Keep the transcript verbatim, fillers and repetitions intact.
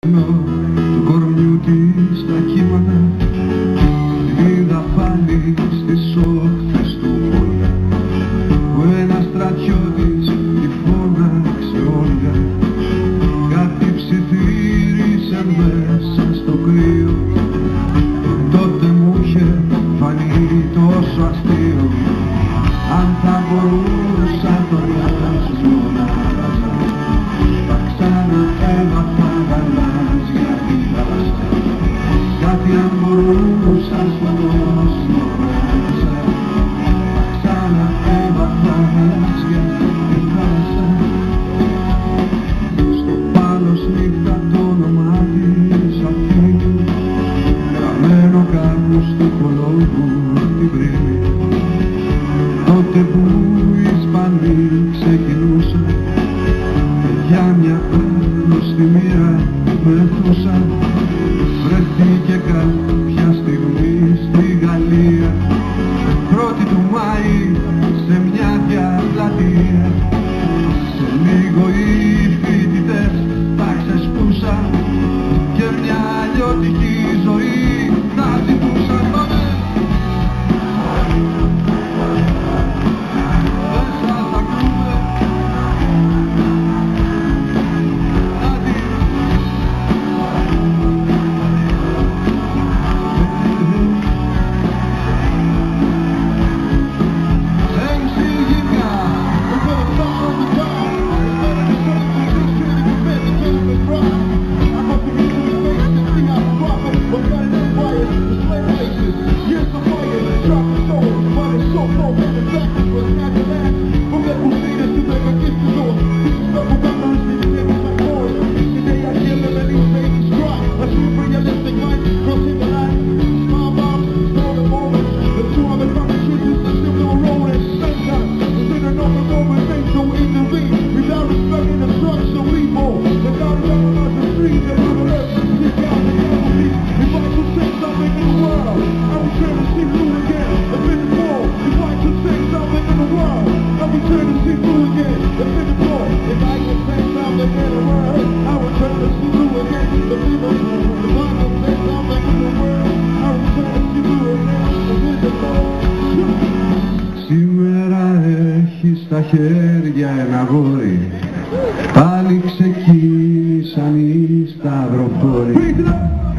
του κορμιού της τα κύματα, την είδα πάλι στις όχθες του Βόλγα, που ένας στρατιώτης τη φώναξε Όλγα. Κάτι ψιθύρισε μέσα στο κρύο, τότε μου είχε φανεί τόσο αστείο. Αν θα μπορούσα τον κόσμο να άλλαζα, θα ξανά έμαθα γαλάζια τη θάλασσα. Κάτι αν μπορούσα στον κόσμο να άλλαζα, θα ξανά έμαθα γαλάζια τη θάλασσα. Στο πάλος νύχτα το όνομα της Αθήνου, γραμμένο κάπου στο κολόγου την πρίμη. Τότε που οι Ισπανοί ξεκινούσαν και για μια άγνωστη μοίρα μεθούσαν, βρεθήκε κάποια στιγμή στη Γαλλία, πρώτη του Μάη σε μια διαπλατεία. Σε λίγο οι φοιτητές τα ξεσπούσαν και μια αλλιώτικη ζωή θα ζητούσαν. Σήμερα έχει στα χέρια ένα αγόρι, πάλι ξεκίνησαν οι σταυροφόροι.